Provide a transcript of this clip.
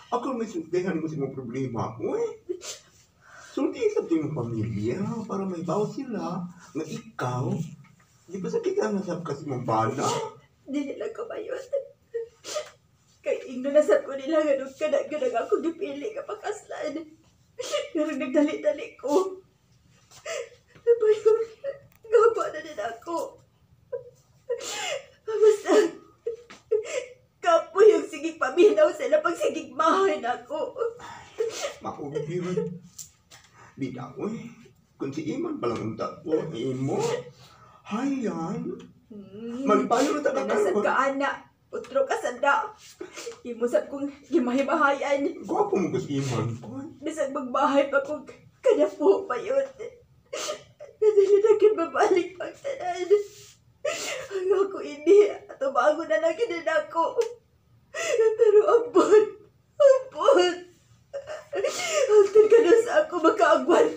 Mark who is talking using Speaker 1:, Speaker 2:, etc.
Speaker 1: Ako may sultihan mo sa mga problema mo eh. Sulti sa tingong pamilya para may bawas sila na ikaw. Di ba sakit ang nasab kasi mong bala?
Speaker 2: Dili lang ko mayon. Kay ingno na sa ko nila nga nung kanag ako gipili ka pakaslan. Pero nagdali-dali ko. Mayon, gaba na din ako. Basta, kapo yung sigig paminaw sila pag sigig mahay na ako.
Speaker 1: Makubibiran. Bitaw eh. Kung si Iman palang ang tatlo, imo. Hayan. Magpayo na
Speaker 2: Nasad
Speaker 1: takakaroon.
Speaker 2: ka, anak. Utro ka sanda. Imusap kong gimahimahayan.
Speaker 1: Gwapo mo kasi Iman.
Speaker 2: Bisag magbahay pa kong kanapo pa yun. Nadali na kin babalik pang tanan. Ang ako hindi. Ato bago na lang kinan ako. Pero ampun. Ampun. Hantun ka na sa ako makaagwan